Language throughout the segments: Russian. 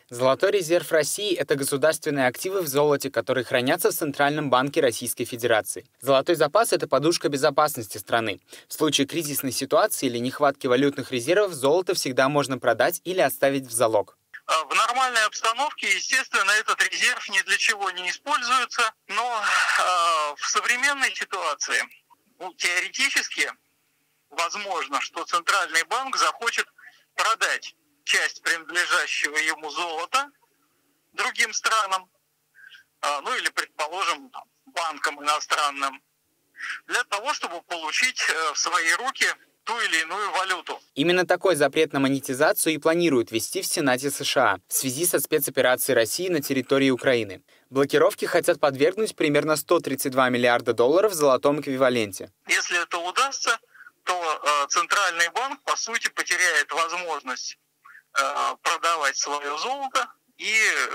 Золотой резерв России – это государственные активы в золоте, которые хранятся в Центральном банке Российской Федерации. Золотой запас – это подушка безопасности страны. В случае кризисной ситуации или нехватки валютных резервов золото всегда можно продать или оставить в залог. В нормальной обстановке, естественно, этот резерв ни для чего не используется, но в современной ситуации теоретически возможно, что Центральный банк захочет продать часть принадлежащего ему золота другим странам, ну или, предположим, банкам иностранным, для того, чтобы получить в свои руки ту или иную валюту. Именно такой запрет на монетизацию и планируют ввести в Сенате США в связи со спецоперацией России на территории Украины. Блокировки хотят подвергнуть примерно 132 миллиарда долларов в золотом эквиваленте. Если это удастся, то Центральный банк, по сути, потеряет возможность продавать свое золото и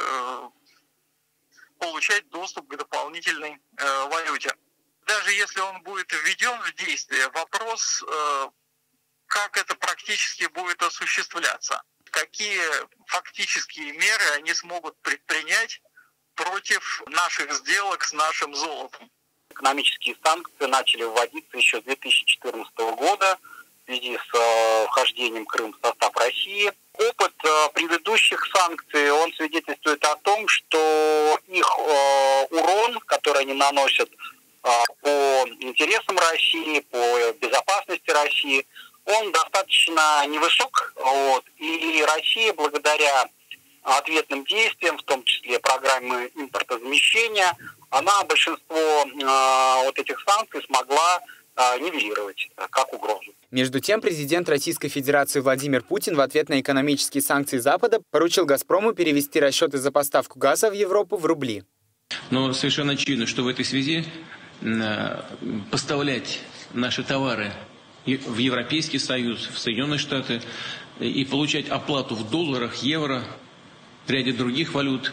получать доступ к дополнительной валюте. Даже если он будет введен в действие, вопрос, как это практически будет осуществляться, какие фактические меры они смогут предпринять против наших сделок с нашим золотом. Экономические санкции начали вводиться еще с 2014 года в связи с вхождением Крыма в состав России. Опыт предыдущих санкций, он свидетельствует о том, что их урон, который они наносят по интересам России, по безопасности России, он достаточно невысок. И Россия, благодаря ответным действиям, в том числе программы импортозамещения, она большинство этих санкций смогла нивелировать как угрозу. Между тем, президент Российской Федерации Владимир Путин в ответ на экономические санкции Запада поручил «Газпрому» перевести расчеты за поставку газа в Европу в рубли. Но совершенно очевидно, что в этой связи поставлять наши товары в Европейский Союз, в Соединенные Штаты и получать оплату в долларах, евро, в ряде других валют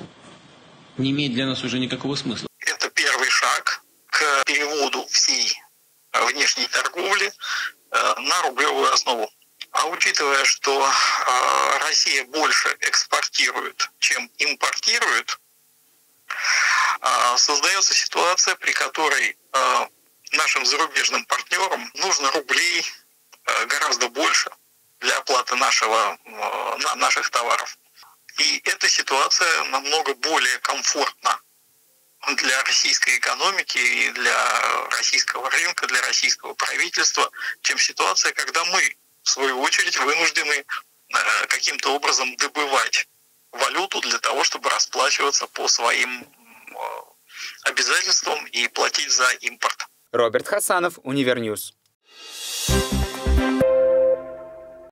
не имеет для нас уже никакого смысла. Это первый шаг к переводу всей внешней торговли на рублевую основу. А учитывая, что Россия больше экспортирует, чем импортирует, создается ситуация, при которой нашим зарубежным партнерам нужно рублей гораздо больше для оплаты наших товаров. И эта ситуация намного более комфортна для российской экономики и для российского рынка, для российского правительства, чем ситуация, когда мы, в свою очередь, вынуждены каким-то образом добывать валюту для того, чтобы расплачиваться по своим обязательствам и платить за импорт. Роберт Хасанов, Универньюз.